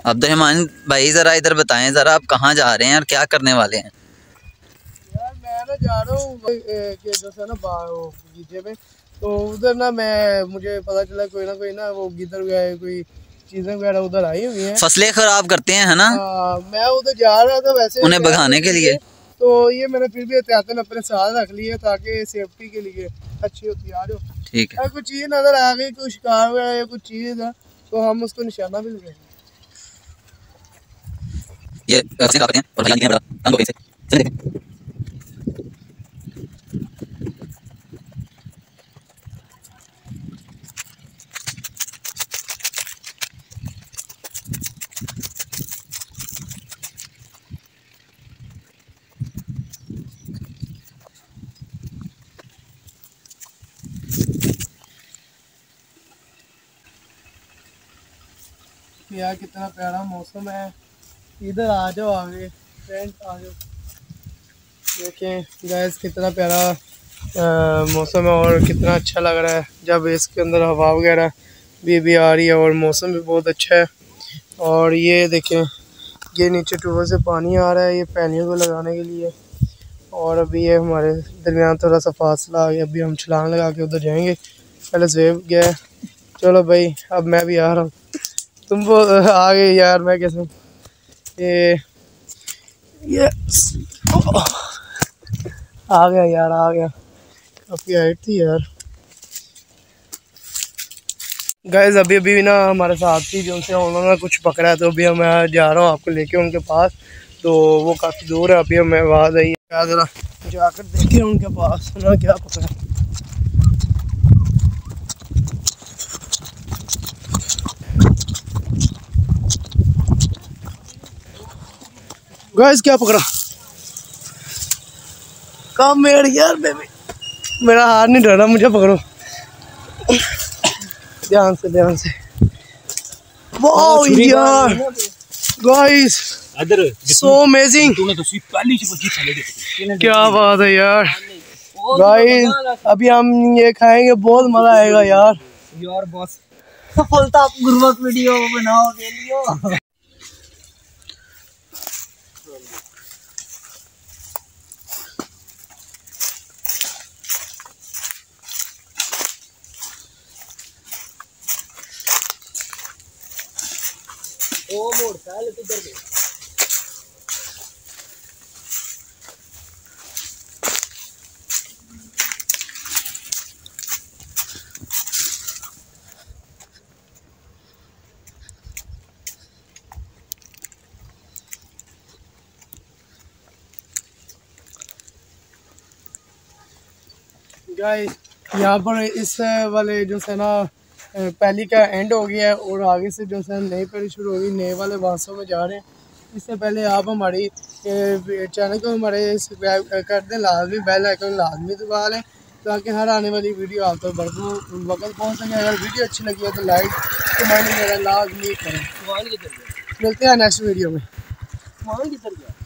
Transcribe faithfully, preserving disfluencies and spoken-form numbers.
Abdurrahman भाई ज़रा इधर बताएं, ज़रा आप कहाँ जा रहे हैं और क्या करने वाले हैं? यार मैं ना जा रहा हूँ ना बगीचे में, तो उधर ना मैं मुझे पता चला कोई ना कोई ना वो गिद्दर गए, कोई चीज़ें वगैरह उधर आई हुई हैं, फसलें खराब करते हैं, है ना? आ, मैं उधर जा रहा था वैसे उन्हें भगाने के लिए, तो ये मैंने फिर भी एहतियातन अपने साथ रख लिया ताकि सेफ्टी के लिए अच्छी होती है। यार ठीक है, कुछ चीज़ नज़र आ गई, कोई शिकार वगैरह या कुछ चीज़ है तो हम उसको निशाना भी लगाएंगे। ये हैं और हैं बड़ा तंग हो गए से चले देखें। यार कितना प्यारा मौसम है, इधर आ जाओ, आगे फ्रेंड आ जाओ। देखें गाइस कितना प्यारा मौसम है और कितना अच्छा लग रहा है जब इसके अंदर हवा वगैरह भी भी आ रही है और मौसम भी बहुत अच्छा है। और ये देखें ये नीचे ट्यूबवेल से पानी आ रहा है, ये पैनियों को लगाने के लिए। और अभी ये हमारे दरमियान थोड़ा सा फासला आ गया, अभी हम छलांग लगा के उधर जाएंगे। पहले जेब गया, चलो भाई अब मैं भी आ रहा हूँ, तुम वो आ गए यार, मैं कैसे ये ये आ गया यार, आ गया, काफ़ी हाइट थी यार। गाइस अभी अभी ना हमारे साथ थी जो उनसे उन्होंने कुछ पकड़ा है, तो अभी मैं जा रहा हूँ आपको लेके उनके पास, तो वो काफ़ी दूर है, अभी मैं आवाज़ आई है, ज़रा जाकर देखे उनके पास उन्होंने क्या पकड़ा। गाइस क्या पकड़ा, कम मेड़ यार बेबी, मेरा हाथ नहीं डर रहा, मुझे पकड़ो ध्यान से ध्यान से। वाओ यार गाइस सो अमेजिंग, क्या बात है यार। गाइस अभी हम ये खाएंगे, बहुत मजा आएगा यार। यार बस बोलता गुरुवक वीडियो बनाओ के लिए। ओ मोड़ साल किधर गए? गाइस यहाँ पर इस वाले जो है ना पहली का एंड हो गया है और आगे से जो है नई पहली शुरू होगी, नए वाले बांसों में जा रहे हैं। इससे पहले आप हमारी चैनल को हमारे सब्सक्राइब कर दें, लाजमी बेल आइकन लाजमी दबा लें ताकि हर आने वाली वीडियो आप तक भरपूर वक्त पहुँच सके। अगर वीडियो अच्छी लगी है तो लाइक कमेंट वगैरह लाजमी करें। मिलते हैं नेक्स्ट वीडियो में।